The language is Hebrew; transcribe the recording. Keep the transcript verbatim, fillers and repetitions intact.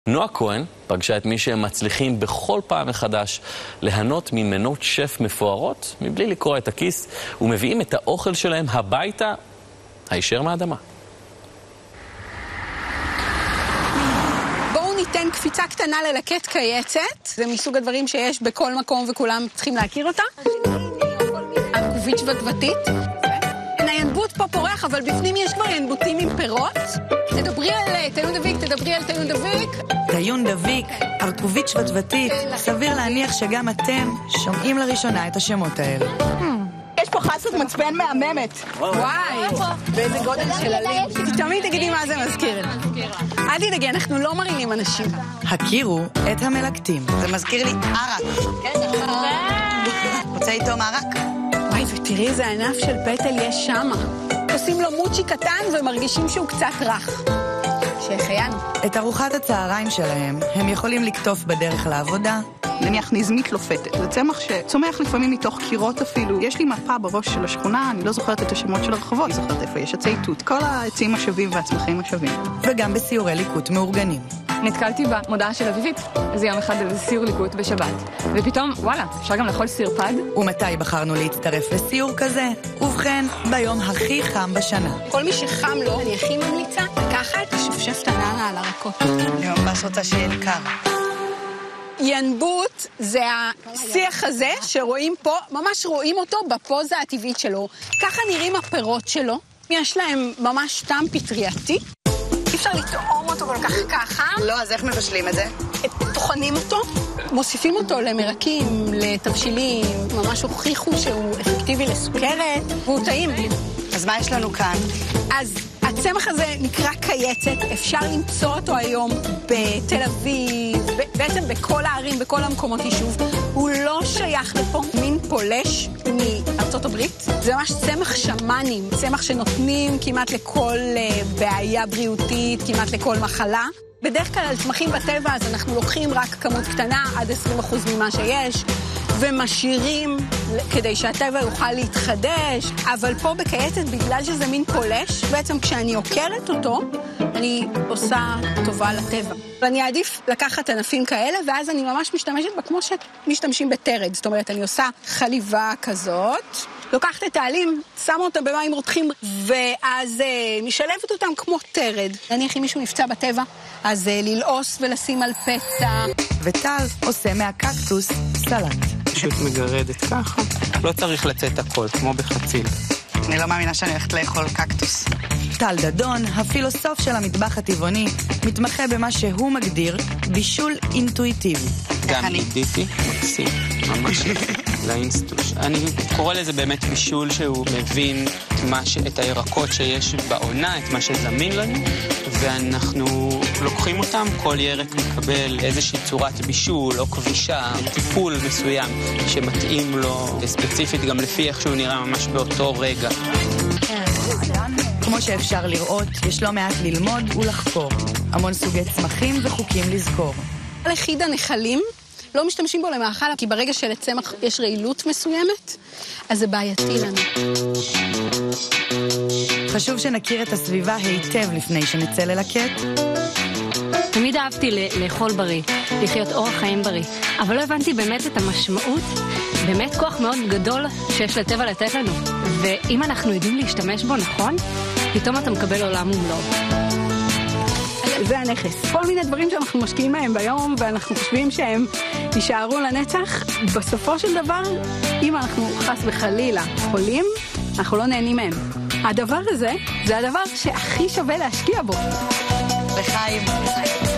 נועה כהן פגשה את מי שהם מצליחים בכל פעם מחדש ליהנות ממנות שף מפוארות מבלי לקרוע את הכיס, ומביאים את האוכל שלהם הביתה הישר מהאדמה. בואו ניתן קפיצה קטנה ללקט קייצת. זה מסוג הדברים שיש בכל מקום וכולם צריכים להכיר אותה. ארכובית שבטבטית. הינבוט פה פורח, אבל בפנים יש כבר ינבוטים עם פירות. תדברי על תיון דביק, תדברי על תיון דביק. תיון דביק, ארכובית שבטבטית. סביר להניח שגם אתם שומעים לראשונה את השמות האלה. יש פה חסות מצפן מהממת. וואי, באיזה גודל של הלב. תמיד תגידי מה זה מזכיר. אל תדאגי, אנחנו לא מרעילים אנשים. הכירו את המלקטים. זה מזכיר לי ערק. רוצה איתו מערק? וואי, ותראי איזה ענף של פטל יש שמה. עושים לו מוצ'י קטן ומרגישים שהוא קצת רך. שהחיינו. את ארוחת הצהריים שלהם הם יכולים לקטוף בדרך לעבודה. נניח נזמית לופתת. זה צמח שצומח לפעמים מתוך קירות אפילו. יש לי מפה בראש של השכונה, אני לא זוכרת את השמות של הרחובות. אני זוכרת איפה יש עצי תות. כל העצים השווים והצמחים השווים. וגם בסיורי ליקוט מאורגנים. נתקלתי במודעה של אביבית, איזה יום אחד איזה סיור ליקוט בשבת, ופתאום, וואלה, אפשר גם לאכול סיר פד? ומתי בחרנו להצטרף לסיור כזה? ובכן, ביום הכי חם בשנה. כל מי שחם לו, אני הכי ממליצה לקחת שפשף תננה על הרקות. אני ממש רוצה שיהיה לי קר. ינבוט זה השיח הזה שרואים פה, ממש רואים אותו בפוזה הטבעית שלו. ככה נראים הפירות שלו, יש להם ממש טעם פטרייתי. אי אפשר לטעום אותו כל כך ככה. לא, אז איך מבשלים את זה? טוחנים אותו, מוסיפים אותו למרקים, לתבשילים, ממש הוכיחו שהוא אפקטיבי לסוכרת, והוא טעים. אז מה יש לנו כאן? אז הצמח הזה נקרא קייצת, אפשר למצוא אותו היום בתל אביב, בעצם בכל הערים, בכל המקומות יישוב. הוא לא שייך לפה, מין פולש מארצות הברית. זה ממש צמח שמנים, צמח שנותנים כמעט לכל בעיה בריאותית, כמעט לכל מחלה. בדרך כלל על צמחים בטבע אז אנחנו לוקחים רק כמות קטנה, עד עשרים אחוז ממה שיש, ומשאירים כדי שהטבע יוכל להתחדש. אבל פה בקייצת, בגלל שזה מין פולש, בעצם כשאני עוקרת אותו, אני עושה טובה לטבע. ואני אעדיף לקחת ענפים כאלה, ואז אני ממש משתמשת בה כמו שמשתמשים בטרד. זאת אומרת, אני עושה חליבה כזאת, לוקחת את העלים, שמה אותם במים רותחים, ואז אה, משלבת אותם כמו טרד. נניח אם מישהו נפצע בטבע, אז אה, ללעוס ולשים על פצע. וטל עושה מהקקטוס סלט. פשוט מגרדת ככה. לא צריך לצאת הכל, כמו בחציל. אני לא מאמינה שאני הולכת לאכול קקטוס. טל דדון, הפילוסוף של המטבח הטבעוני, מתמחה במה שהוא מגדיר בישול אינטואיטיבי. גם נידיתי, מקסים, ממש לאינסטוש. אני קורא לזה באמת בישול שהוא מבין ש... את הירקות שיש בעונה, את מה שזמין לנו, ואנחנו לוקחים אותם, כל ירק מקבל איזושהי צורת בישול או כבישה, טיפול מסוים שמתאים לו ספציפית גם לפי איך שהוא נראה ממש באותו רגע. כמו שאפשר לראות, יש לא מעט ללמוד ולחקור. המון סוגי צמחים וחוקים לזכור. לחיד הנחלים לא משתמשים בו למאכל, כי ברגע שלצמח יש רעילות מסוימת, אז זה בעייתי לנו. חשוב שנכיר את הסביבה היטב לפני שנצא ללקט. תמיד אהבתי לאכול בריא, לחיות אורח חיים בריא, אבל לא הבנתי באמת את המשמעות, באמת כוח מאוד גדול שיש לטבע לתת לנו. ואם אנחנו יודעים להשתמש בו נכון, פתאום אתה מקבל עולם ומלואו. זה הנכס. כל מיני דברים שאנחנו משקיעים מהם ביום, ואנחנו חושבים שהם יישארו לנצח. בסופו של דבר, אם אנחנו חס וחלילה חולים, אנחנו לא נהנים מהם. הדבר הזה, זה הדבר שהכי שווה להשקיע בו. לחיים.